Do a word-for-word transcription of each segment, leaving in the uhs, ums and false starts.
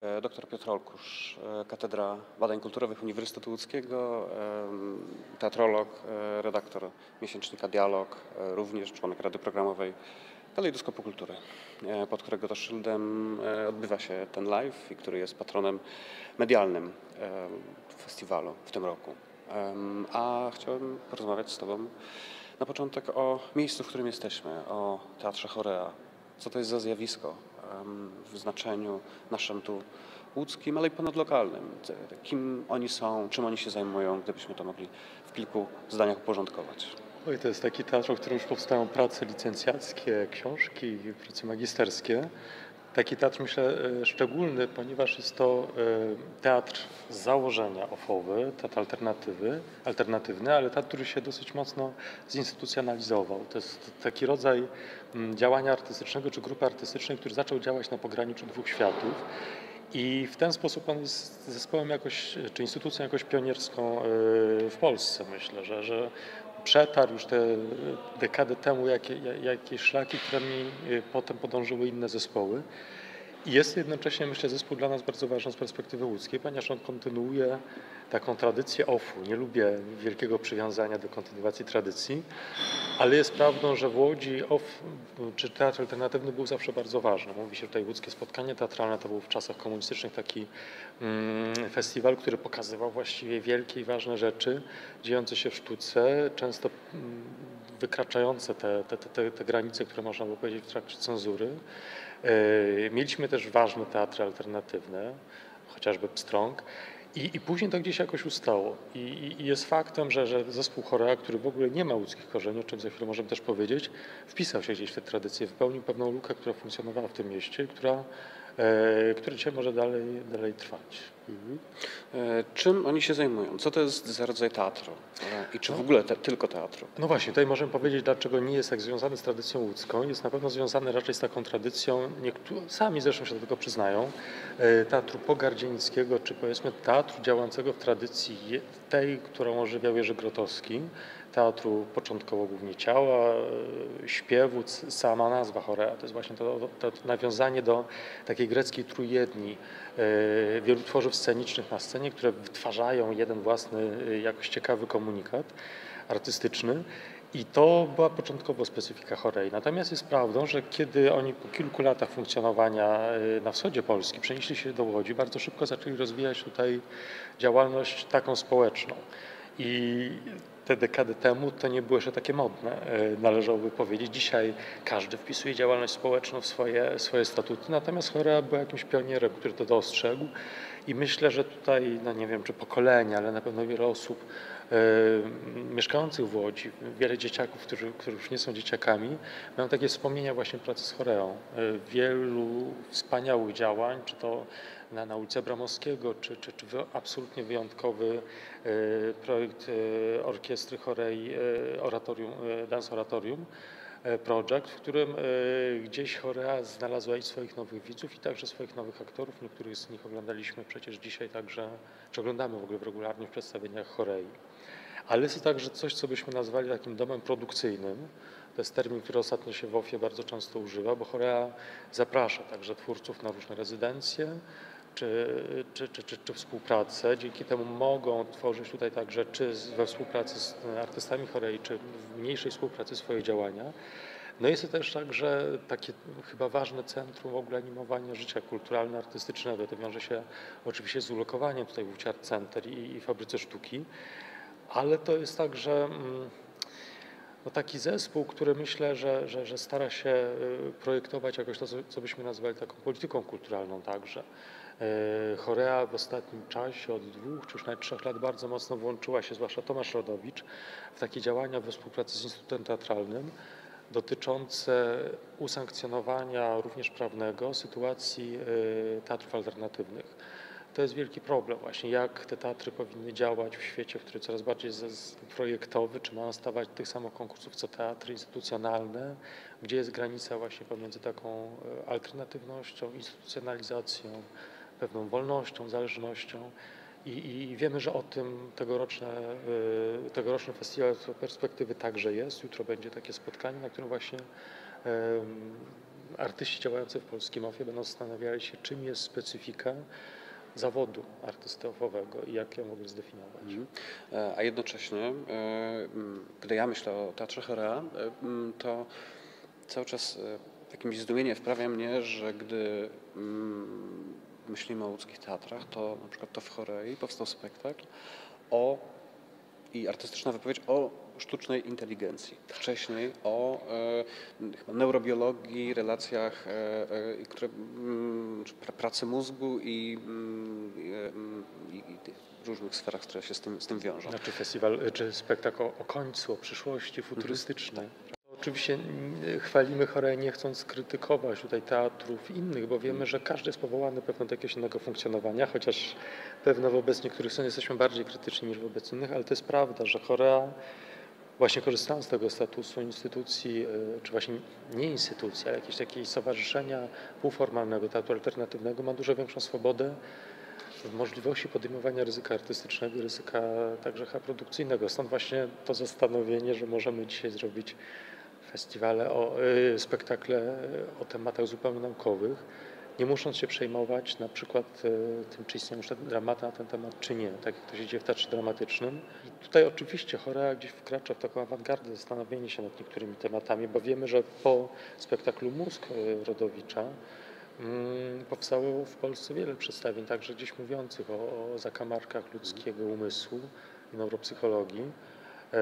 Doktor Piotr Olkusz, Katedra Badań Kulturowych Uniwersytetu Łódzkiego, teatrolog, redaktor miesięcznika Dialog, również członek Rady Programowej Kalejdoskopu Kultury, pod którego to szyldem odbywa się ten live i który jest patronem medialnym festiwalu w tym roku. A chciałem porozmawiać z Tobą na początek o miejscu, w którym jesteśmy, o Teatrze Chorea. Co to jest za zjawisko w znaczeniu naszym tu łódzkim, ale i ponadlokalnym. Kim oni są, czym oni się zajmują, gdybyśmy to mogli w kilku zdaniach uporządkować. Oj, to jest taki teatr, w którym już powstają prace licencjackie, książki, prace magisterskie. Taki teatr, myślę, szczególny, ponieważ jest to teatr z założenia ofowy, teatr alternatywy, alternatywny, ale teatr, który się dosyć mocno zinstytucjonalizował. To jest taki rodzaj działania artystycznego czy grupy artystycznej, który zaczął działać na pograniczu dwóch światów. I w ten sposób on jest zespołem jakoś, czy instytucją jakoś pionierską w Polsce, myślę, że, że przetarł już te dekady temu jakie, jakieś szlaki, którymi potem podążyły inne zespoły. I jest jednocześnie, myślę, zespół dla nas bardzo ważny z perspektywy łódzkiej, ponieważ on kontynuuje taką tradycję ofu. Nie lubię wielkiego przywiązania do kontynuacji tradycji, ale jest prawdą, że w Łodzi off, czy teatr alternatywny był zawsze bardzo ważny. Mówi się tutaj Łódzkie Spotkanie Teatralne, to był w czasach komunistycznych taki mm, festiwal, który pokazywał właściwie wielkie i ważne rzeczy dziejące się w sztuce, często mm, wykraczające te, te, te, te granice, które można było powiedzieć w trakcie cenzury. Mieliśmy też ważne teatry alternatywne, chociażby Pstrąg. I, I później to gdzieś jakoś ustało. I, i jest faktem, że, że zespół Chorea, który w ogóle nie ma łódzkich korzeni, o czym za chwilę możemy też powiedzieć, wpisał się gdzieś w tę tradycję, wypełnił pewną lukę, która funkcjonowała w tym mieście, która, e, która dzisiaj może dalej, dalej trwać. Mhm. E, czym oni się zajmują? Co to jest za rodzaj teatru? E, I czy w ogóle te, tylko teatru? No właśnie, tutaj możemy powiedzieć, dlaczego nie jest tak związany z tradycją łódzką. Jest na pewno związany raczej z taką tradycją, niektórzy sami zresztą się do tego przyznają, teatru pogardzienickiego, czy powiedzmy teatru działającego w tradycji tej, którą ożywiał Jerzy Grotowski. Teatru początkowo głównie ciała, śpiewu, sama nazwa Chorea. To jest właśnie to, to, to nawiązanie do takiej greckiej trójjedni, wielu tworzyw scenicznych na scenie, które wytwarzają jeden własny, jakoś ciekawy komunikat artystyczny. I to była początkowo specyfika Chorei. Natomiast jest prawdą, że kiedy oni po kilku latach funkcjonowania na wschodzie Polski przenieśli się do Łodzi, bardzo szybko zaczęli rozwijać tutaj działalność taką społeczną. I te dekady temu to nie było jeszcze takie modne, należałoby powiedzieć. Dzisiaj każdy wpisuje działalność społeczną w swoje, swoje statuty, natomiast Chorea była jakimś pionierem, który to dostrzegł i myślę, że tutaj, no nie wiem czy pokolenia, ale na pewno wiele osób e, mieszkających w Łodzi, wiele dzieciaków, którzy, którzy już nie są dzieciakami, mają takie wspomnienia właśnie pracy z Choreą. E, wielu wspaniałych działań, czy to na, na ulicy Abramowskiego, czy, czy, czy absolutnie wyjątkowy e, projekt e, orkiestry Chorei, e, oratorium, e, Dance Oratorium Project, w którym gdzieś Chorea znalazła i swoich nowych widzów, i także swoich nowych aktorów. Niektórych z nich oglądaliśmy przecież dzisiaj także, czy oglądamy w ogóle regularnie w przedstawieniach Chorei. Ale jest to także coś, co byśmy nazwali takim domem produkcyjnym. To jest termin, który ostatnio się w ofie bardzo często używa, bo Chorea zaprasza także twórców na różne rezydencje, czy, czy, czy, czy, czy współpracę. Dzięki temu mogą tworzyć tutaj także, czy we współpracy z artystami Chorei, czy w mniejszej współpracy swoje działania. No jest to też także takie chyba ważne centrum w ogóle animowania życia kulturalno-artystycznego. To wiąże się oczywiście z ulokowaniem tutaj w Art Center i, i Fabryce Sztuki, ale to jest także no taki zespół, który myślę, że, że, że stara się projektować jakoś to, co byśmy nazwali taką polityką kulturalną także. Chorea w ostatnim czasie, od dwóch czy już nawet trzech lat bardzo mocno włączyła się, zwłaszcza Tomasz Rodowicz, w takie działania we współpracy z Instytutem Teatralnym dotyczące usankcjonowania również prawnego sytuacji teatrów alternatywnych. To jest wielki problem właśnie, jak te teatry powinny działać w świecie, który coraz bardziej jest projektowy, czy mają stawać tych samych konkursów co teatry instytucjonalne, gdzie jest granica właśnie pomiędzy taką alternatywnością, instytucjonalizacją, pewną wolnością, zależnością. I, i wiemy, że o tym tegoroczne, tegoroczny festiwal z perspektywy także jest. Jutro będzie takie spotkanie, na którym właśnie artyści działający w Polskim O F Ie będą zastanawiali się, czym jest specyfika zawodu artysty ofowego i jak ją w ogóle zdefiniować. Mhm. E, A jednocześnie, e, m, gdy ja myślę o Teatrze Chorea, e, m, to cały czas e, jakimś zdumieniem wprawia mnie, że gdy mm, myślimy o łódzkich teatrach, to na przykład to w Chorei powstał spektakl o i artystyczna wypowiedź o sztucznej inteligencji. Wcześniej o e, chyba neurobiologii, relacjach, e, e, które, mm, czy pra- pracy mózgu i, mm, i, em, i, i tych różnych sferach, które się z tym, z tym wiążą. Znaczy festiwal, czy spektakl o, o końcu, o przyszłości futurystycznej. Oczywiście mm, chwalimy Choreę nie chcąc krytykować tutaj teatrów innych, bo wiemy, że każdy jest powołany pewno do jakiegoś innego funkcjonowania, chociaż pewno wobec niektórych scen jesteśmy bardziej krytyczni niż wobec innych, ale to jest prawda, że Chorea właśnie korzystając z tego statusu instytucji, y, czy właśnie nie instytucji, ale jakiegoś takiego stowarzyszenia półformalnego teatru alternatywnego ma dużo większą swobodę w możliwości podejmowania ryzyka artystycznego i ryzyka także chyba produkcyjnego. Stąd właśnie to zastanowienie, że możemy dzisiaj zrobić festiwale, o, y, spektakle o tematach zupełnie naukowych, nie musząc się przejmować na przykład y, tym, czy istnieją już te dramaty na ten temat, czy nie, tak jak to się dzieje w teatrze dramatycznym. I tutaj oczywiście Chorea gdzieś wkracza w taką awangardę, zastanowienie się nad niektórymi tematami, bo wiemy, że po spektaklu Mózg y, Rodowicza mm, powstało w Polsce wiele przedstawień, także gdzieś mówiących o, o zakamarkach ludzkiego umysłu i neuropsychologii. Y,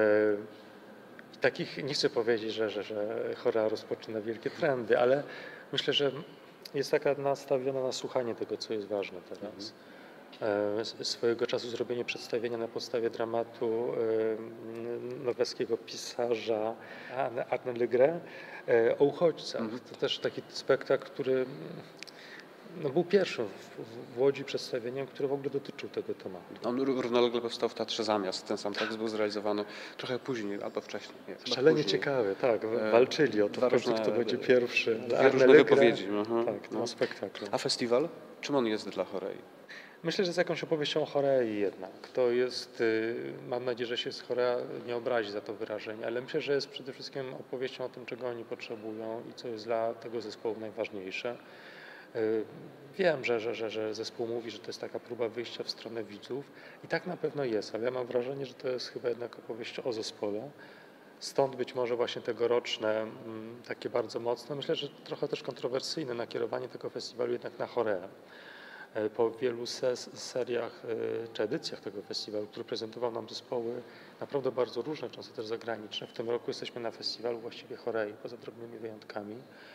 Takich nie chcę powiedzieć, że, że, że Chorea rozpoczyna wielkie trendy, ale myślę, że jest taka nastawiona na słuchanie tego, co jest ważne teraz. E, Swojego czasu zrobienie przedstawienia na podstawie dramatu e, norweskiego pisarza Arne Legre e, o uchodźcach. Mhm. To też taki spektakl, który no, był pierwszym w, w, w Łodzi przedstawieniem, który w ogóle dotyczył tego tematu. On ró- równolegle powstał w Teatrze Zamiast. Ten sam tekst był zrealizowany trochę później albo wcześniej. Nie, chyba Szalenie później. ciekawe, tak. E, Walczyli o to, dwa w końcu różne- kto będzie pierwszy. Dwie Arne różne Legre, wypowiedzi. Mhm. tak, No. no, spektakl. A festiwal? Czym on jest dla Chorei? Myślę, że z jakąś opowieścią o Chorei jednak. To jest, y, mam nadzieję, że się z Chorea nie obrazi za to wyrażenie, ale myślę, że jest przede wszystkim opowieścią o tym, czego oni potrzebują i co jest dla tego zespołu najważniejsze. Y, Wiem, że, że, że, że zespół mówi, że to jest taka próba wyjścia w stronę widzów i tak na pewno jest, ale ja mam wrażenie, że to jest chyba jednak opowieść o zespole. Stąd być może właśnie tegoroczne, mm, takie bardzo mocne, myślę, że trochę też kontrowersyjne nakierowanie tego festiwalu jednak na Choreę. E, Po wielu ses, seriach e, czy edycjach tego festiwalu, który prezentował nam zespoły naprawdę bardzo różne, często też zagraniczne. W tym roku jesteśmy na festiwalu właściwie Chorei, poza drobnymi wyjątkami.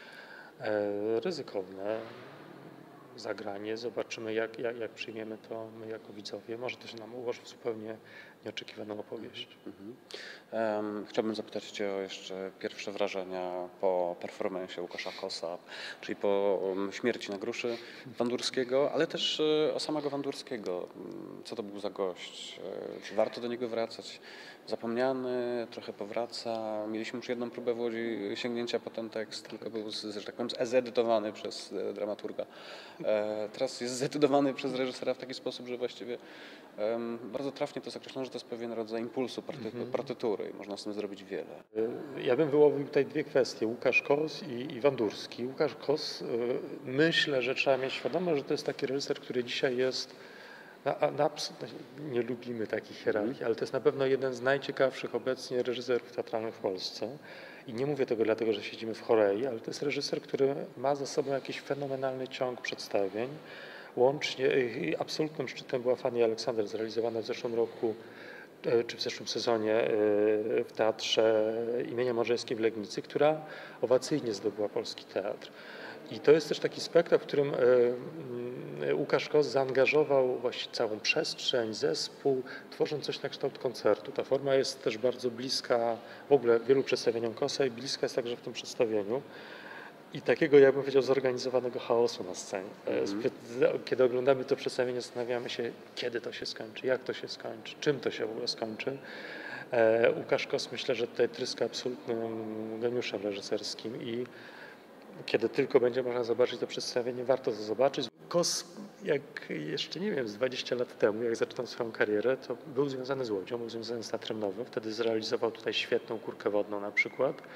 E, Ryzykowne zagranie. Zobaczymy, jak, jak, jak przyjmiemy to my jako widzowie. Może to się nam ułoży w zupełnie nieoczekiwaną opowieść. Mhm. Em, Chciałbym zapytać Cię o jeszcze pierwsze wrażenia po performance'ie Łukasza Kosa, czyli po um, śmierci na gruszy Wandurskiego, ale też e, o samego Wandurskiego. Mm, Co to był za gość? E, Czy warto do niego wracać? Zapomniany, trochę powraca. Mieliśmy już jedną próbę w Łodzi sięgnięcia po ten tekst, tylko był, z- że tak powiem, zedytowany przez e, dramaturga. E, Teraz jest zedytowany przez reżysera w taki sposób, że właściwie em, bardzo trafnie to jest określone, że to jest pewien rodzaj impulsu party, partytury i można z tym zrobić wiele. E, Ja bym wyłowił tutaj dwie kwestie, Łukasz Kos i, i Wandurski. Łukasz Kos, e, myślę, że trzeba mieć świadomość, że to jest taki reżyser, który dzisiaj jest, na, na, nie lubimy takich hierarchii, ale to jest na pewno jeden z najciekawszych obecnie reżyserów teatralnych w Polsce. I nie mówię tego dlatego, że siedzimy w Chorei, ale to jest reżyser, który ma za sobą jakiś fenomenalny ciąg przedstawień. Łącznie, i absolutnym szczytem była Fanny Aleksander, zrealizowana w zeszłym roku e, czy w zeszłym sezonie e, w Teatrze imienia Modrzejewskiej w Legnicy, która owacyjnie zdobyła polski teatr. I to jest też taki spektakl, w którym e, mm, Łukasz Kos zaangażował właśnie całą przestrzeń, zespół, tworząc coś na kształt koncertu. Ta forma jest też bardzo bliska w ogóle wielu przedstawieniom Kosa i bliska jest także w tym przedstawieniu. I takiego, jakbym powiedział, zorganizowanego chaosu na scenie. E, Mhm. Zbyt- Kiedy oglądamy to przedstawienie, zastanawiamy się, kiedy to się skończy, jak to się skończy, czym to się w ogóle skończy. E, Łukasz Kos myślę, że tutaj tryska absolutnym geniuszem reżyserskim i kiedy tylko będzie można zobaczyć to przedstawienie, warto to zobaczyć. Kos, jak jeszcze nie wiem, z dwadzieścia lat temu, jak zaczynał swoją karierę, to był związany z Łodzią, był związany z Teatrem Nowym. Wtedy zrealizował tutaj świetną Kurkę Wodną na przykład.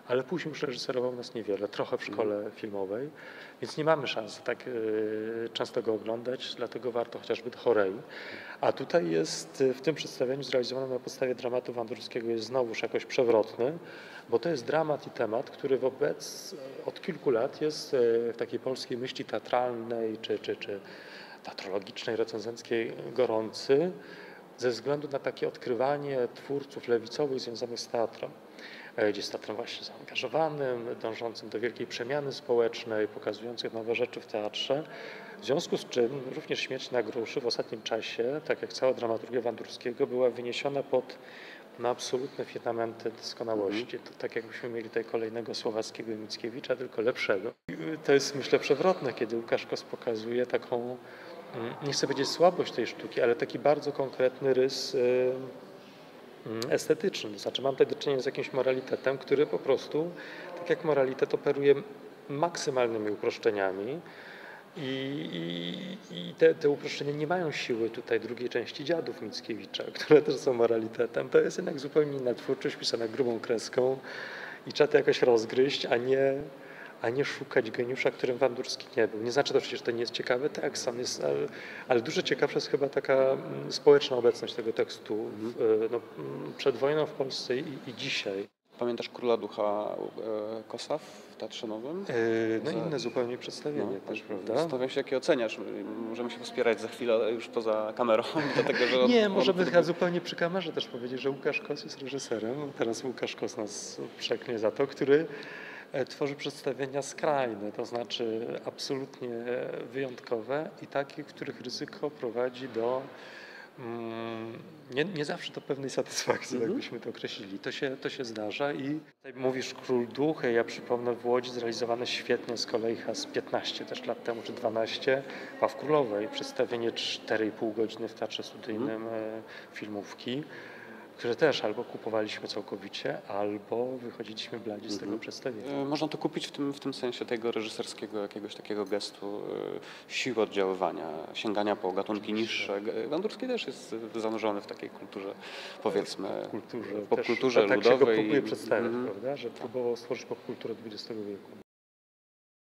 ale później już reżyserował nas niewiele, trochę w szkole filmowej, więc nie mamy szans tak y, często go oglądać, dlatego warto chociażby do Chorei. A tutaj jest w tym przedstawieniu zrealizowanym na podstawie dramatu Wandurskiego jest znowuż jakoś przewrotny, bo to jest dramat i temat, który wobec od kilku lat jest w takiej polskiej myśli teatralnej czy, czy, czy teatrologicznej, recenzenckiej gorący ze względu na takie odkrywanie twórców lewicowych związanych z teatrem. Gdzie jest teatrem właśnie zaangażowanym, dążącym do wielkiej przemiany społecznej, pokazujących nowe rzeczy w teatrze. W związku z czym również Śmierć na gruszy w ostatnim czasie, tak jak cała dramaturgia Wandurskiego, była wyniesiona pod na absolutne fundamenty doskonałości. To tak jakbyśmy mieli tutaj kolejnego Słowackiego i Mickiewicza, tylko lepszego. I to jest, myślę, przewrotne, kiedy Łukasz Kos pokazuje taką, nie chcę powiedzieć słabość tej sztuki, ale taki bardzo konkretny rys estetyczny. To znaczy mam tutaj do czynienia z jakimś moralitetem, który po prostu, tak jak moralitet, operuje maksymalnymi uproszczeniami i, i, i te, te uproszczenia nie mają siły tutaj drugiej części Dziadów Mickiewicza, które też są moralitetem. To jest jednak zupełnie inna twórczość pisana grubą kreską i trzeba to jakoś rozgryźć, a nie, a nie szukać geniusza, którym Wandurski nie był. Nie znaczy to przecież, że to nie jest ciekawy tekst, on jest, ale, ale dużo ciekawsza jest chyba taka społeczna obecność tego tekstu w, no, przed wojną w Polsce i, i dzisiaj. Pamiętasz Króla Ducha e, Kosa w Teatrze Nowym? Yy, no Za- inne zupełnie przedstawienie No, też, prawda? Zastanawiam się, jakie oceniasz. Możemy się wspierać za chwilę, ale już poza kamerą. Dlatego, że on, Nie, on, możemy chyba zupełnie przy kamerze też powiedzieć, że Łukasz Kos jest reżyserem. Teraz Łukasz Kos nas przeknie za to, który tworzy przedstawienia skrajne, to znaczy absolutnie wyjątkowe i takie, w których ryzyko prowadzi do mm, nie, nie zawsze do pewnej satysfakcji, Mhm. jakbyśmy to określili. To się, to się zdarza i tutaj mówisz Król Duchy, ja przypomnę w Łodzi zrealizowane świetnie z kolei chyba z piętnaście też lat temu, czy dwanaście, a w Królowej przedstawienie cztery i pół godziny w Teatrze Studyjnym mhm. filmówki, które też albo kupowaliśmy całkowicie, albo wychodziliśmy bladzi z Mhm. tego przedstawienia. E, Można to kupić w tym, w tym sensie tego reżyserskiego jakiegoś takiego gestu, e, siły oddziaływania, sięgania po gatunki niższe. G- Wandurski też jest zanurzony w takiej kulturze, powiedzmy, Kulturze, popkulturze też, tak się go ludowej. próbuje przedstawiać, Mhm. prawda? Że próbował stworzyć popkulturę dwudziestego wieku.